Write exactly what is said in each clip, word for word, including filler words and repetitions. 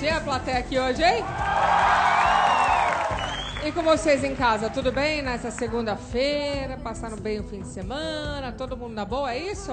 Cheia a plateia aqui hoje, hein? E com vocês em casa, tudo bem? Nessa segunda-feira, passaram bem o fim de semana, todo mundo na boa, é isso?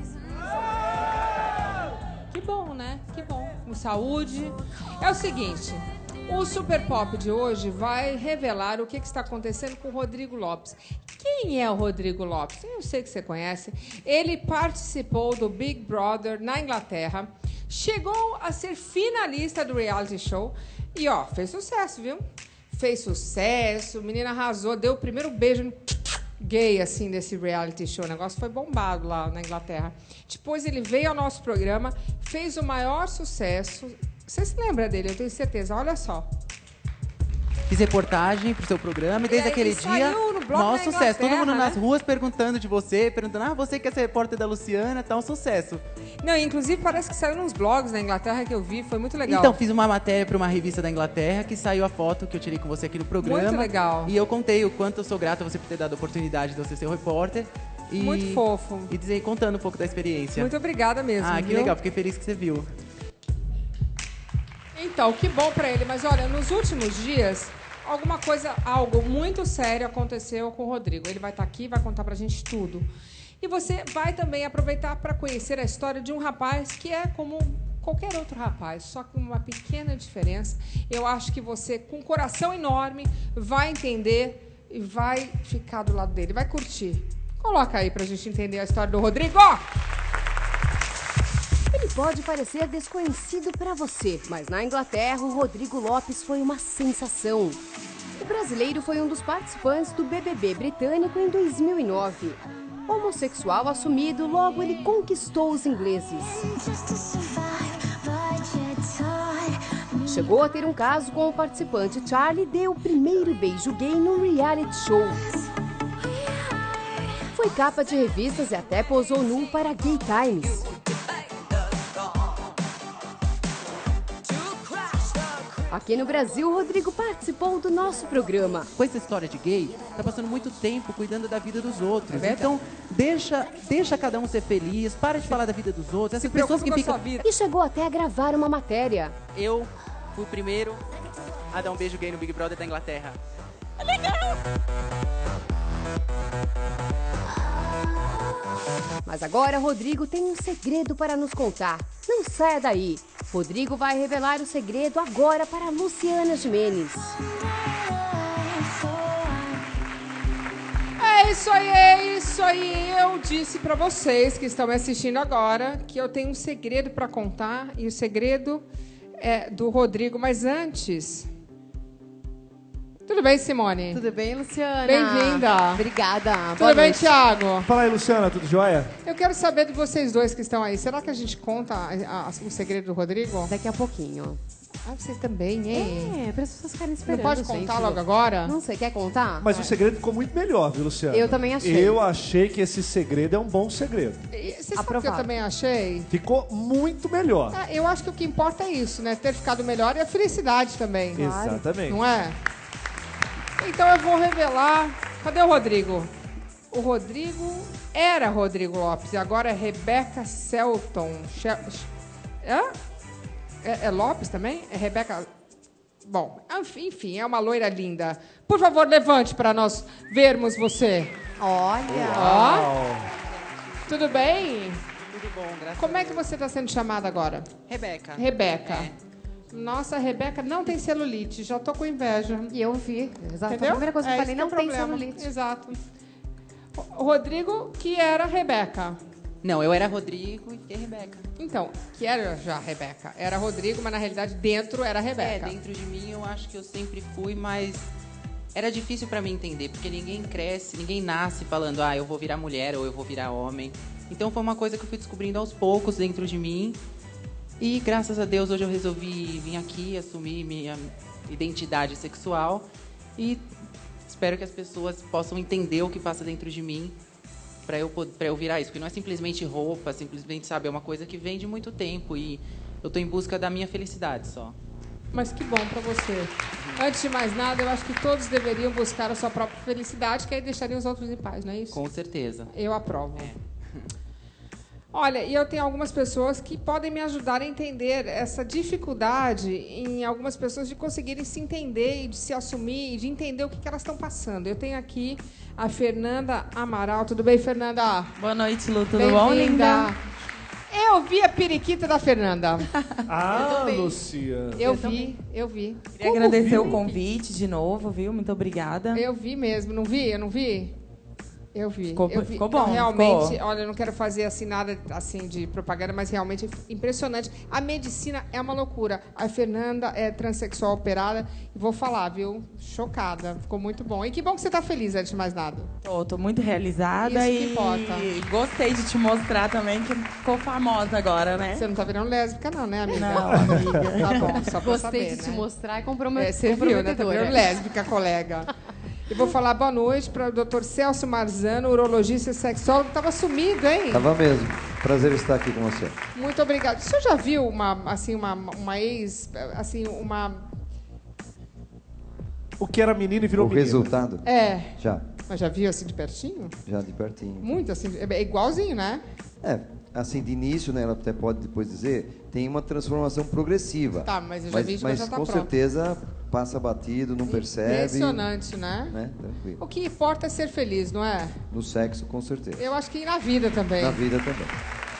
Que bom, né? Que bom. Com saúde. É o seguinte, o Super Pop de hoje vai revelar o que, que está acontecendo com o Rodrigo Lopes. Quem é o Rodrigo Lopes? Eu sei que você conhece. Ele participou do Big Brother na Inglaterra, chegou a ser finalista do reality show e, ó, fez sucesso, viu? Fez sucesso, o menino arrasou, deu o primeiro beijo gay, assim, desse reality show. O negócio foi bombado lá na Inglaterra. Depois ele veio ao nosso programa, fez o maior sucesso. Você se lembra dele, eu tenho certeza. Olha só. Fiz reportagem pro seu programa e desde E aquele dia, maior sucesso. Todo mundo nas né? ruas perguntando de você, perguntando, ah, você quer ser repórter da Luciana, tá um sucesso. Não, inclusive parece que saiu nos blogs da Inglaterra que eu vi, foi muito legal. Então, fiz uma matéria para uma revista da Inglaterra que saiu a foto que eu tirei com você aqui no programa. Muito legal. E eu contei o quanto eu sou grato a você por ter dado a oportunidade de você ser o repórter. E, muito fofo. E dizer, contando um pouco da experiência. Muito obrigada mesmo, Ah, que viu? legal, fiquei feliz que você viu. Então, que bom pra ele. Mas olha, nos últimos dias, alguma coisa, algo muito sério aconteceu com o Rodrigo. Ele vai estar aqui e vai contar pra gente tudo. E você vai também aproveitar para conhecer a história de um rapaz que é como qualquer outro rapaz, só com uma pequena diferença. Eu acho que você, com um coração enorme, vai entender e vai ficar do lado dele, vai curtir. Coloca aí pra gente entender a história do Rodrigo. Ele pode parecer desconhecido para você, mas na Inglaterra o Rodrigo Lopes foi uma sensação. O brasileiro foi um dos participantes do B B B britânico em dois mil e nove. Homossexual assumido, logo ele conquistou os ingleses. Chegou a ter um caso com o participante Charlie e deu o primeiro beijo gay no reality show. Foi capa de revistas e até posou nu para Gay Times. Aqui no Brasil, o Rodrigo participou do nosso programa. Com essa história de gay, tá passando muito tempo cuidando da vida dos outros. É então, deixa, deixa cada um ser feliz, para de falar da vida dos outros. Se Essas pessoas que preocupa com a ficam... sua vida. E chegou até a gravar uma matéria. Eu fui o primeiro a dar um beijo gay no Big Brother da Inglaterra. Mas agora Rodrigo tem um segredo para nos contar. Não saia daí. Rodrigo vai revelar o segredo agora para Luciana Gimenez. É isso aí, é isso aí. Eu disse pra vocês que estão me assistindo agora que eu tenho um segredo pra contar e o segredo é do Rodrigo. Mas antes... Tudo bem, Simone? Tudo bem, Luciana? Bem-vinda. Obrigada. Tudo Boa bem, noite. Thiago? Fala aí, Luciana, tudo jóia? Eu quero saber de vocês dois que estão aí. Será que a gente conta a- a- o segredo do Rodrigo? Daqui a pouquinho. Ah, vocês também, hein? É, para as pessoas ficarem Não esperando. pode gente. contar logo agora? Não sei, quer contar? Mas o segredo ficou muito melhor, viu, Luciana? Eu também achei. Eu achei que esse segredo é um bom segredo. E Você sabe o que eu Aprovado. também achei? Ficou muito melhor. Ah, eu acho que o que importa é isso, né? Ter ficado melhor e a felicidade também. Exatamente. Não é? Então eu vou revelar. Cadê o Rodrigo? O Rodrigo era Rodrigo Lopes e agora é Rebeca Selton. She- Hã? É, é Lopes também? É Rebeca. Bom, enfim, é uma loira linda. Por favor, levante para nós vermos você. Olha. Ó. Tudo bem? Tudo bom, graças Como a é que você está sendo chamada agora? Rebeca. Rebeca. É. Nossa, a Rebeca não tem celulite. Já tô com inveja. E eu vi. Exato. Entendeu? A primeira coisa que eu É falei, esse que é não o tem problema. celulite. Exato. O Rodrigo, que era Rebeca. Não, eu era Rodrigo e fiquei Rebeca. Então, que era já Rebeca. Era Rodrigo, mas na realidade dentro era Rebeca. É, dentro de mim eu acho que eu sempre fui, mas era difícil pra mim entender, porque ninguém cresce, ninguém nasce falando, ah, eu vou virar mulher ou eu vou virar homem. Então foi uma coisa que eu fui descobrindo aos poucos dentro de mim. E graças a Deus hoje eu resolvi vir aqui, assumir minha identidade sexual e espero que as pessoas possam entender o que passa dentro de mim para eu para eu virar isso, porque não é simplesmente roupa, simplesmente, sabe, é uma coisa que vem de muito tempo e eu tô em busca da minha felicidade só. Mas que bom pra você. Antes de mais nada, eu acho que todos deveriam buscar a sua própria felicidade, que aí deixariam os outros em paz, não é isso? Com certeza. Eu aprovo. É. Olha, e eu tenho algumas pessoas que podem me ajudar a entender essa dificuldade em algumas pessoas de conseguirem se entender e de se assumir e de entender o que, que elas estão passando. Eu tenho aqui a Fernanda Amaral. Tudo bem, Fernanda? Boa noite, Lu. Tudo bom, linda? Eu vi a periquita da Fernanda. Ah, Luciana. Eu, eu vi, eu vi. Queria Como agradecer viu? o convite de novo, viu? Muito obrigada. Eu vi mesmo. Não vi? Eu não vi? Eu vi. Ficou, eu vi. ficou bom. Eu realmente, ficou. olha, eu não quero fazer assim nada assim de propaganda, mas realmente é impressionante. A medicina é uma loucura. A Fernanda é transexual operada e vou falar, viu? Chocada. Ficou muito bom. E que bom que você está feliz, antes de mais nada. Tô, tô muito realizada. Isso que e importa. Gostei de te mostrar também que ficou famosa agora, né? Você não tá virando lésbica não, né, amiga? Não, amiga. Tá bom, só pra Gostei saber, de né? te mostrar e compromet... É, você viu, né? Tá virando lésbica, colega. E vou falar boa noite para o doutor Celso Marzano, urologista e sexólogo. Estava sumido, hein? Tava mesmo. Prazer estar aqui com você. Muito obrigada. O senhor já viu uma, assim, uma, uma ex, assim, uma... O que era menino e virou O menino. resultado? É. Já. Mas já viu assim de pertinho? Já de pertinho. Muito assim, é igualzinho, né? É, assim, de início, né, ela até pode depois dizer, tem uma transformação progressiva. Tá, mas eu já mas, vi que mas já tá com pronto. certeza passa batido, não percebe. Impressionante, né? Né? Tranquilo. O que importa é ser feliz, não é? No sexo, com certeza. Eu acho que na vida também. Na vida também.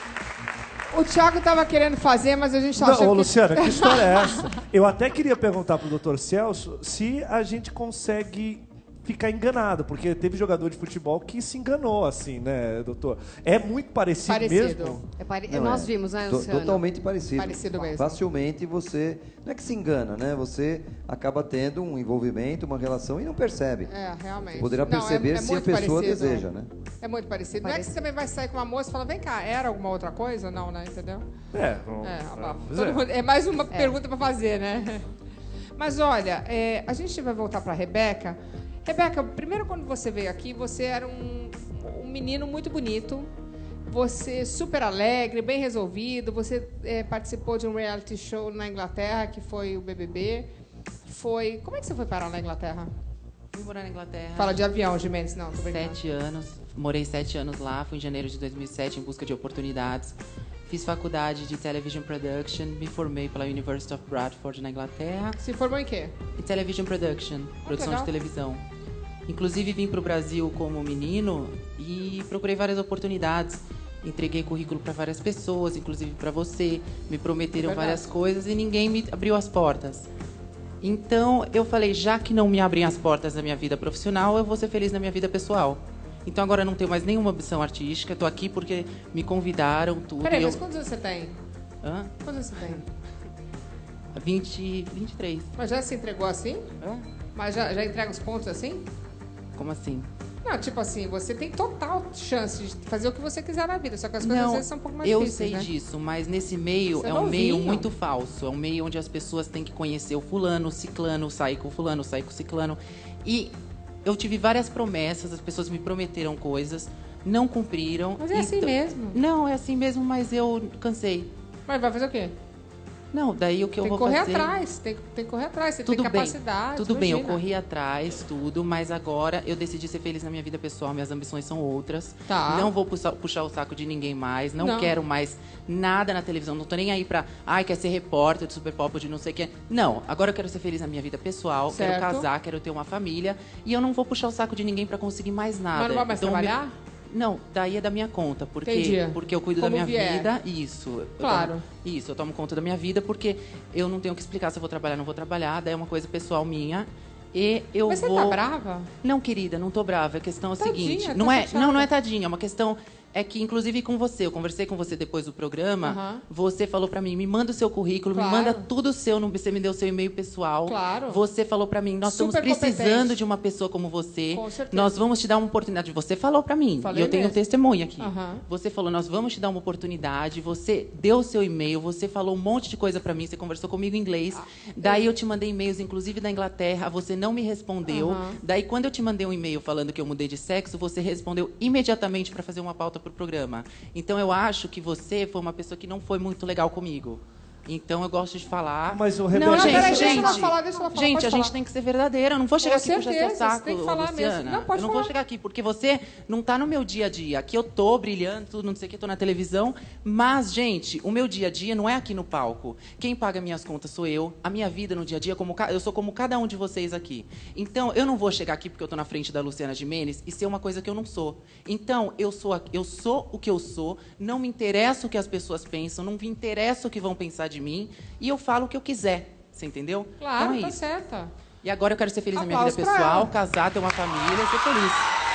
O Thiago estava querendo fazer, mas a gente Não, achou ô, que... Luciana, que história é essa? Eu até queria perguntar pro doutor Celso se a gente consegue ficar enganado, porque teve jogador de futebol que se enganou, assim, né, doutor? É muito parecido, Parecido. mesmo? É pare... Não, Nós é. vimos, né, To- Luciano? Totalmente parecido. Parecido mesmo. Facilmente você, não é que se engana, né? Você acaba tendo um envolvimento, uma relação e não percebe. É, realmente. Você poderá Não, é- perceber é se a muito pessoa parecido. deseja, né? É muito parecido. Não é que você também vai sair com uma moça e fala, vem cá, era alguma outra coisa? Não, né? Entendeu? É, não, É, é, todo mundo- é mais uma pergunta para fazer, né? Mas olha, é, a gente vai voltar para a Rebeca. Rebeca, primeiro quando você veio aqui, você era um, um menino muito bonito. Você super alegre, bem resolvido. Você é, participou de um reality show na Inglaterra, que foi o B B B. Foi... Como é que você foi parar na Inglaterra? Fui morar na Inglaterra. Fala de avião, Gimenez. Não, tô brincando. Sete anos. Morei sete anos lá. Fui em janeiro de dois mil e sete em busca de oportunidades. Fiz faculdade de Television Production. Me formei pela University of Bradford, na Inglaterra. Se formou em quê? Em Television Production, produção legal. de televisão. Inclusive, vim para o Brasil como menino e procurei várias oportunidades. Entreguei currículo para várias pessoas, inclusive para você. Me prometeram É verdade. várias coisas e ninguém me abriu as portas. Então, eu falei, já que não me abrem as portas da minha vida profissional, eu vou ser feliz na minha vida pessoal. Então, agora eu não tenho mais nenhuma opção artística. Estou aqui porque me convidaram, tudo. Peraí, e eu... mas quantos anos você tem? Hã? Quantos anos você tem? vinte, vinte e três. Mas já se entregou assim? Hã? Mas já, já entrega os pontos assim? Como assim? Não, tipo assim, você tem total chance de fazer o que você quiser na vida, só que as coisas às vezes são um pouco mais eu difíceis, sei né? disso, mas nesse meio Você é é um meio novinho. muito falso. É um meio onde as pessoas têm que conhecer o fulano, o ciclano, sair com o fulano, sair com o ciclano. E eu tive várias promessas, as pessoas me prometeram coisas, não cumpriram. Mas é assim Então- mesmo. Não, é assim mesmo, mas eu cansei. Mas vai fazer o quê? Não, daí o que eu Tem que vou correr fazer... atrás, tem, que- tem que correr atrás, você Tudo tem bem, capacidade. tudo bem, eu imagina. corri atrás, tudo, mas agora eu decidi ser feliz na minha vida pessoal, minhas ambições são outras. Tá. Não vou puxar, puxar o saco de ninguém mais, não, Não. quero mais nada na televisão, não tô nem aí pra, ai, quer ser repórter de Super Pop, de não sei o que. Não, agora eu quero ser feliz na minha vida pessoal, Certo. quero casar, quero ter uma família, e eu não vou puxar o saco de ninguém pra conseguir mais nada. Mas não vai mais Então, trabalhar? meu- Não, daí é da minha conta, porque, Entendi. porque eu cuido Como da minha vier. vida, isso. eu Claro. tomo- isso, eu tomo conta da minha vida, porque eu não tenho que explicar se eu vou trabalhar ou não vou trabalhar, daí é uma coisa pessoal minha. E eu Mas você vou. tá brava? Não, querida, não tô brava. A questão é a Tadinha, seguinte. tá Não é, chateada. não, não é tadinha. É uma questão. É que, inclusive, com você, eu conversei com você depois do programa. Aham. Você falou pra mim, me manda o seu currículo, Claro. me manda tudo seu. no- Você me deu o seu e-mail pessoal. Claro. Você falou pra mim, nós Super estamos precisando competente. de uma pessoa como você. Com certeza. Nós vamos te dar uma oportunidade. Você falou pra mim. Falei e eu tenho mesmo. testemunha aqui. Aham. Você falou, nós vamos te dar uma oportunidade. Você deu o seu e-mail, você falou um monte de coisa pra mim, você conversou comigo em inglês. Ah, Daí eu te mandei e-mails, inclusive da Inglaterra, você não me respondeu. Aham. Daí quando eu te mandei um e-mail falando que eu mudei de sexo, você respondeu imediatamente para fazer uma pauta pro programa. Então eu acho que você foi uma pessoa que não foi muito legal comigo. Então eu gosto de falar. Mas o não, Rebeca... gente, peraí, gente, deixa ela falar, deixa ela falar, gente, pode a gente falar. tem que ser verdadeira. Eu não vou chegar Com aqui e puxar certeza, seu saco, você tem que falar Luciana. mesmo. Não, pode eu não falar. vou chegar aqui porque você não tá no meu dia a dia. Aqui eu tô brilhando, tudo, não sei o que, tô na televisão. Mas, gente, o meu dia a dia não é aqui no palco. Quem paga minhas contas sou eu. A minha vida no dia a dia, como ca- eu sou como cada um de vocês aqui. Então, eu não vou chegar aqui porque eu tô na frente da Luciana Gimenez e ser uma coisa que eu não sou. Então, eu sou, a- eu sou o que eu sou. Não me interessa o que as pessoas pensam. Não me interessa o que vão pensar de mim. E eu falo o que eu quiser. Você entendeu? Claro, então é tá isso. certa. E agora eu quero ser feliz na minha Aplausos vida pra pessoal, ela. casar, ter uma família, ser feliz.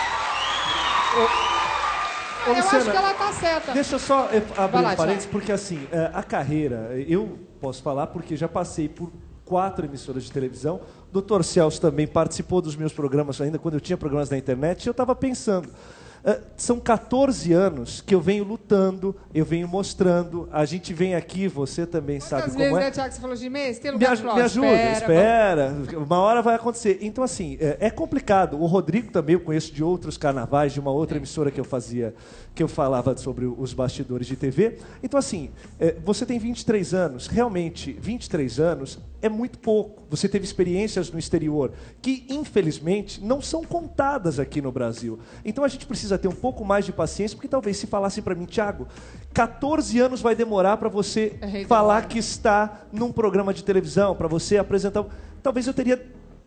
Ô, eu Luciana, acho que ela tá certa. Deixa eu só eh, abrir lá, um parênteses, Thiago. porque assim, eh, a carreira, eu posso falar porque já passei por quatro emissoras de televisão. O doutor Celso também participou dos meus programas, ainda quando eu tinha programas na internet, e eu estava pensando, eh, são quatorze anos que eu venho lutando, eu venho mostrando, a gente vem aqui, você também sabe Quantas como vezes, é. né, Thiago, você falou de mês? Tem Me, lugar aj- de me prova? ajuda, espera, uma hora vai acontecer. Então, assim, é, é complicado. O Rodrigo também eu conheço de outros carnavais, de uma outra emissora que eu fazia, que eu falava sobre os bastidores de T V. Então, assim, é, você tem vinte e três anos, realmente, vinte e três anos é muito pouco. Você teve experiências no exterior que, infelizmente, não são contadas aqui no Brasil. Então, a gente precisa ter um pouco mais de paciência, porque talvez se falasse para mim, Thiago, quatorze anos vai demorar para você É, falar demora. que está num programa de televisão, para você apresentar. Talvez eu teria.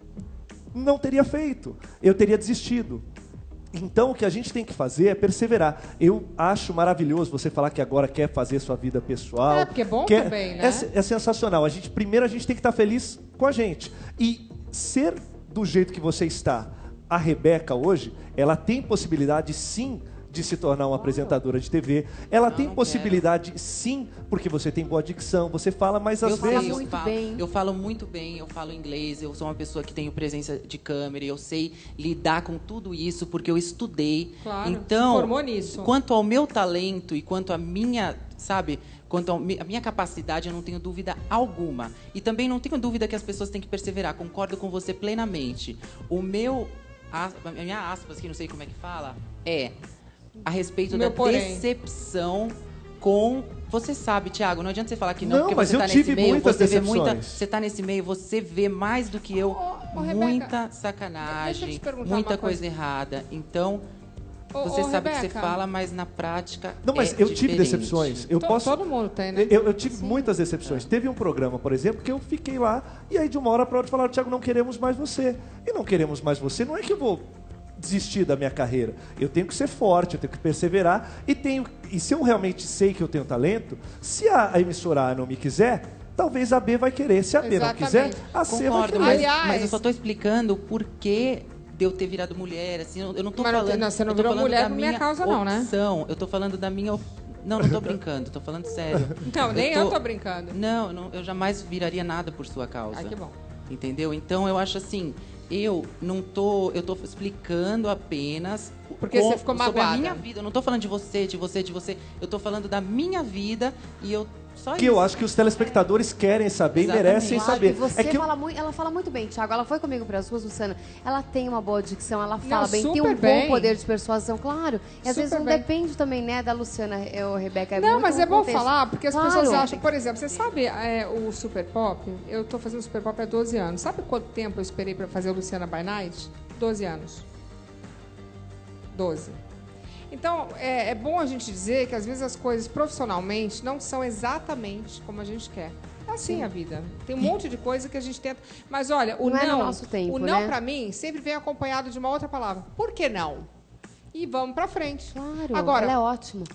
Não teria feito. Eu teria desistido. Então, o que a gente tem que fazer é perseverar. Eu acho maravilhoso você falar que agora quer fazer sua vida pessoal. É, porque é bom quer- também, né? É, é sensacional. A gente, primeiro, a gente tem que estar feliz com a gente. E ser do jeito que você está. A Rebeca, hoje, ela tem possibilidade, sim, de se tornar uma apresentadora de T V. Ela Não, tem não possibilidade, sim, porque você tem boa dicção, você fala, mas às eu fala sei, vezes... eu muito falo, bem. eu falo muito bem, eu falo inglês, eu sou uma pessoa que tenho presença de câmera, eu sei lidar com tudo isso porque eu estudei. Claro, então, se formou nisso. quanto ao meu talento e quanto à minha, sabe, quanto à mi- à minha capacidade, eu não tenho dúvida alguma. E também não tenho dúvida que as pessoas têm que perseverar. Concordo com você plenamente. O meu, a a minha aspas, que não sei como é que fala, é a respeito Meu da porém. decepção com... Você sabe, Thiago, não adianta você falar que não, Não, porque mas você eu tá tive nesse meio, muitas você vê muita, decepções. você tá nesse meio, você vê mais do que eu, Ô, ô, ô, Rebeca, muita deixa eu sacanagem, te perguntar muita uma coisa. coisa. errada. Então, Ô, você ô, sabe o que você Rebeca. fala, mas na prática Não, mas é eu tive diferente. decepções. Eu To- posso... Todo mundo tem, né? Eu, eu tive muitas decepções. Teve um programa, por exemplo, que eu fiquei lá e aí de uma hora para outra falaram, Thiago, não queremos mais você. E não queremos mais você, não é que eu vou desistir da minha carreira. Eu tenho que ser forte, eu tenho que perseverar e tenho e se eu realmente sei que eu tenho talento, se a, a emissora A não me quiser, talvez a B vai querer. Se a B não Exatamente. quiser, a C vai Concordo, querer. mas, Aliás- mas eu só estou explicando o porquê de eu ter virado mulher. Assim, eu eu não estou Mas não falando. tem- não, você não eu tô virou falando mulher da por minha minha causa não, né? opção. Eu estou falando da minha. op- Não, não estou brincando. Estou falando sério. Não, nem eu tô- tô brincando. Não, não, eu jamais viraria nada por sua causa. Ai, que bom. Entendeu? Então eu acho assim, eu não tô, eu tô explicando apenas Porque com- você ficou sobre a magoada. minha vida. Eu não tô falando de você, de você, de você. Eu tô falando da minha vida e eu só Que isso. eu acho que os telespectadores querem saber Exatamente. e merecem Claro, saber. e você É que eu- fala muito, ela fala muito bem, Thiago. Ela foi comigo para as ruas, Luciana. Ela tem uma boa dicção, ela fala Não, bem, tem super um bem. bom poder de persuasão, claro. E às Super vezes não bem. depende também, né, da Luciana, eu, Rebeca. É Não, muito mas um é bom contexto. falar, porque as Claro. pessoas acham, por exemplo, você sabe é, o Super Pop? Eu tô fazendo Super Pop há doze anos. Sabe quanto tempo eu esperei para fazer o Luciana by Night? doze anos. doze. Então, é, é bom a gente dizer que às vezes as coisas profissionalmente não são exatamente como a gente quer. É assim a vida. Tem um monte de coisa que a gente tenta. Mas olha, o Não não, é no nosso tempo, o não né? pra mim sempre vem acompanhado de uma outra palavra. Por que não? E vamos pra frente. Claro, Agora, ela é ótima.